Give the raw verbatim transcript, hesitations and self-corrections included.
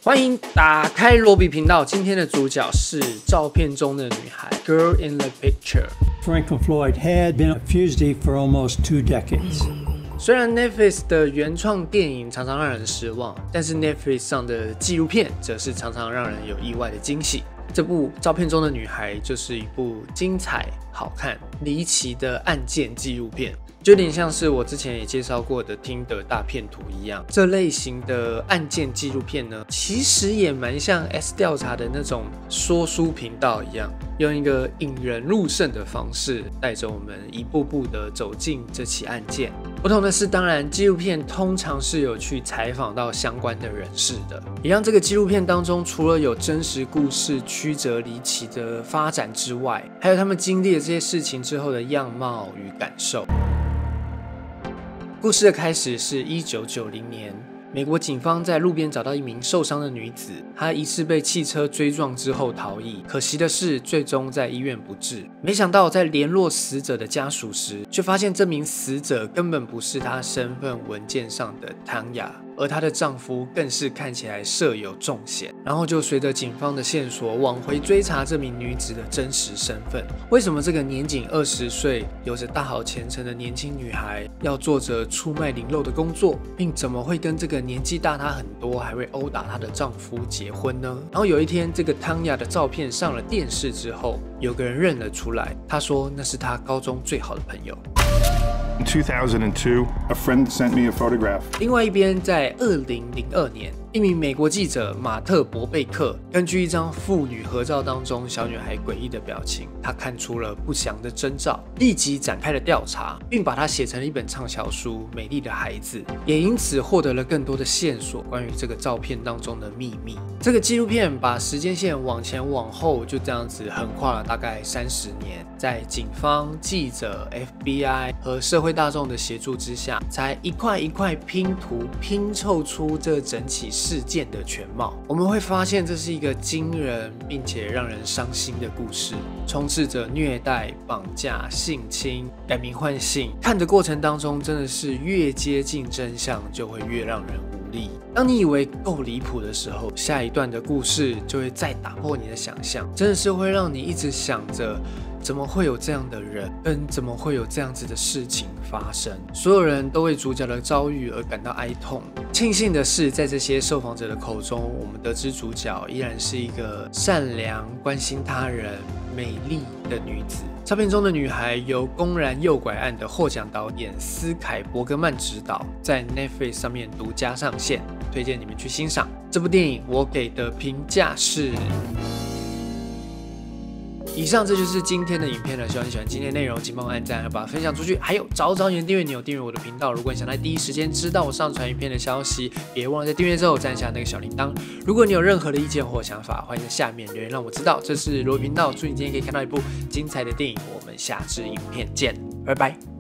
欢迎打开罗比频道，今天的主角是照片中的女孩 ，Girl in the Picture。 Franklin Floyd had been a fugitive for almost two decades. 虽然 Netflix 的原创电影常常让人失望，但是 Netflix 上的纪录片则是常常让人有意外的惊喜。这部照片中的女孩就是一部精彩、好看、离奇的案件纪录片。就有点像是我之前也介绍过的听的大片图一样，这类型的案件纪录片呢，其实也蛮像 S 调查的那种说书频道一样，用一个引人入胜的方式，带着我们一步步的走进这起案件。不同的是，当然纪录片通常是有去采访到相关的人士的，也让这个纪录片当中除了有真实故事曲折离奇的发展之外，还有他们经历了这些事情之后的样貌与感受。故事的开始是一九九零年，美国警方在路边找到一名受伤的女子，她疑似被汽车追撞之后逃逸，可惜的是最终在医院不治。没想到在联络死者的家属时，却发现这名死者根本不是她身份文件上的汤雅，而她的丈夫更是看起来设有重嫌。然后就随着警方的线索往回追查这名女子的真实身份。为什么这个年仅二十岁、有着大好前程的年轻女孩要做着出卖灵肉的工作，并怎么会跟这个年纪大她很多、还会殴打她的丈夫结婚呢？然后有一天，这个汤雅的照片上了电视之后，有个人认了出来，他说那是他高中最好的朋友。 In two thousand two, a friend sent me a photograph. 另外一边，在二零零二年，一名美国记者马特·博贝克根据一张父女合照当中小女孩诡异的表情，他看出了不祥的征兆，立即展开了调查，并把它写成了一本畅销书《美丽的孩子》，也因此获得了更多的线索关于这个照片当中的秘密。这个纪录片把时间线往前往后，就这样子横跨了大概三十年，在警方、记者、F B I 和社会大众的协助之下，才一块一块拼图拼凑出这整起事件的全貌。我们会发现这是一个惊人并且让人伤心的故事，充斥着虐待、绑架、性侵、改名换姓。看的过程当中，真的是越接近真相，就会越让人无力。当你以为够离谱的时候，下一段的故事就会再打破你的想象，真的是会让你一直想着，怎么会有这样的人，跟怎么会有这样子的事情发生？所有人都为主角的遭遇而感到哀痛。庆幸的是，在这些受访者的口中，我们得知主角依然是一个善良、关心他人、美丽的女子。照片中的女孩由公然诱拐案的获奖导演斯凯伯格曼执导，在 Netflix 上面独家上线，推荐你们去欣赏。这部电影我给的评价是。以上这就是今天的影片了，希望你喜欢今天的内容，请帮我按赞和把它分享出去。还有找找你的订阅钮，订阅我的频道。如果你想在第一时间知道我上传影片的消息，别忘了在订阅之后按下那个小铃铛。如果你有任何的意见或想法，欢迎在下面留言让我知道。这是罗频道，祝你今天可以看到一部精彩的电影。我们下支影片见，拜拜。